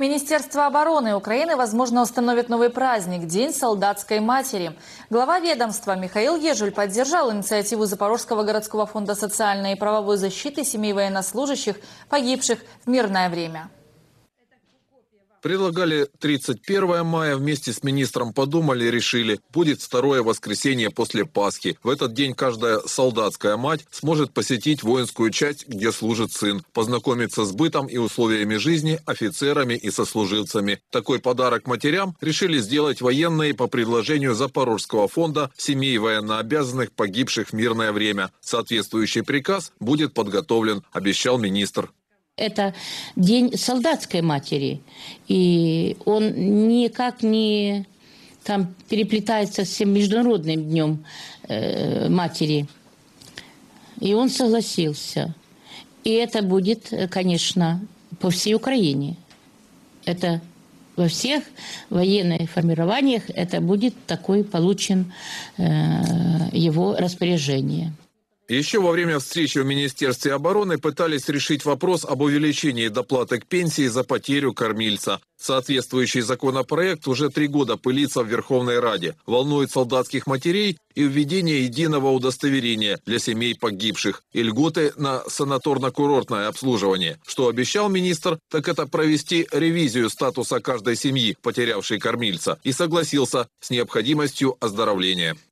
Министерство обороны Украины, возможно, установит новый праздник – День солдатской матери. Глава ведомства Михаил Ежель поддержал инициативу Запорожского городского фонда социальной и правовой защиты семей военнослужащих, погибших в мирное время. Предлагали 31 мая, вместе с министром подумали, решили, будет второе воскресенье после Пасхи. В этот день каждая солдатская мать сможет посетить воинскую часть, где служит сын, познакомиться с бытом и условиями жизни, офицерами и сослуживцами. Такой подарок матерям решили сделать военные по предложению Запорожского фонда семей военнообязанных, погибших в мирное время. Соответствующий приказ будет подготовлен, обещал министр. Это день солдатской матери, и он никак не переплетается с тем международным днем матери. И он согласился. И это будет, конечно, по всей Украине. Это во всех военных формированиях это будет такой получен его распоряжение. Еще во время встречи в Министерстве обороны пытались решить вопрос об увеличении доплаты к пенсии за потерю кормильца. Соответствующий законопроект уже 3 года пылится в Верховной Раде. Волнует солдатских матерей и введение единого удостоверения для семей погибших и льготы на санаторно-курортное обслуживание. Что обещал министр, так это провести ревизию статуса каждой семьи, потерявшей кормильца, и согласился с необходимостью оздоровления.